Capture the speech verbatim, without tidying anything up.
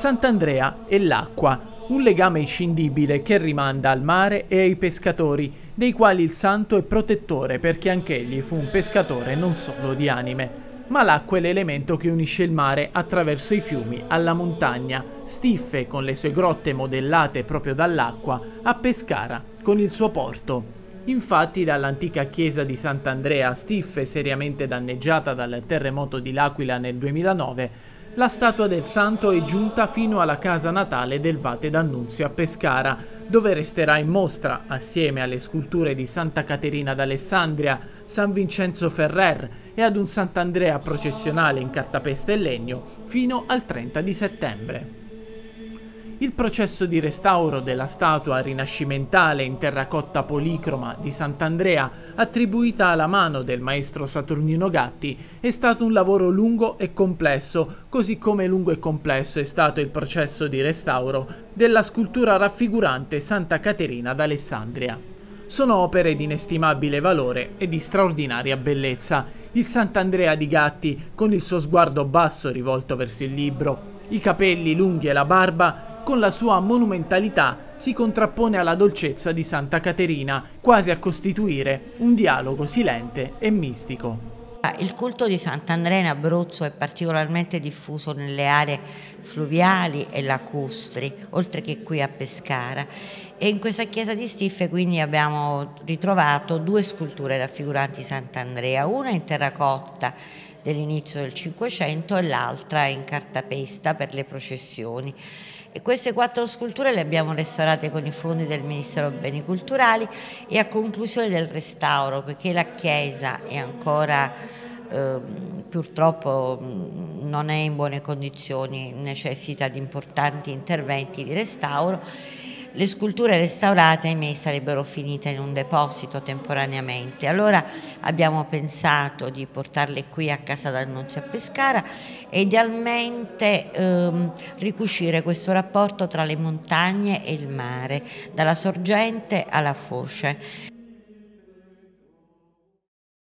Sant'Andrea e l'acqua, un legame inscindibile che rimanda al mare e ai pescatori, dei quali il santo è protettore perché anch'egli fu un pescatore non solo di anime. Ma l'acqua è l'elemento che unisce il mare attraverso i fiumi alla montagna, Stiffe con le sue grotte modellate proprio dall'acqua, a Pescara con il suo porto. Infatti dall'antica chiesa di Sant'Andrea a Stiffe, seriamente danneggiata dal terremoto di L'Aquila nel duemilanove, la statua del santo è giunta fino alla casa natale del Vate d'Annunzio a Pescara, dove resterà in mostra, assieme alle sculture di Santa Caterina d'Alessandria, San Vincenzo Ferrer e ad un Sant'Andrea processionale in cartapesta e legno, fino al trenta di settembre. Il processo di restauro della statua rinascimentale in terracotta policroma di Sant'Andrea, attribuita alla mano del maestro Saturnino Gatti, è stato un lavoro lungo e complesso, così come lungo e complesso è stato il processo di restauro della scultura raffigurante Santa Caterina d'Alessandria. Sono opere di inestimabile valore e di straordinaria bellezza. Il Sant'Andrea di Gatti, con il suo sguardo basso rivolto verso il libro, i capelli lunghi e la barba, con la sua monumentalità si contrappone alla dolcezza di Santa Caterina, quasi a costituire un dialogo silente e mistico. Il culto di Sant'Andrea in Abruzzo è particolarmente diffuso nelle aree fluviali e lacustri, oltre che qui a Pescara. E in questa chiesa di Stiffe quindi abbiamo ritrovato due sculture raffiguranti Sant'Andrea, una in terracotta dell'inizio del Cinquecento e l'altra in cartapesta per le processioni. E queste quattro sculture le abbiamo restaurate con i fondi del Ministero dei Beni Culturali e a conclusione del restauro, perché la chiesa è ancora eh, purtroppo non è in buone condizioni, necessita di importanti interventi di restauro. Le sculture restaurate, ahimè, sarebbero finite in un deposito temporaneamente. Allora abbiamo pensato di portarle qui a Casa d'Annunzio a Pescara e idealmente ehm, ricucire questo rapporto tra le montagne e il mare, dalla sorgente alla foce.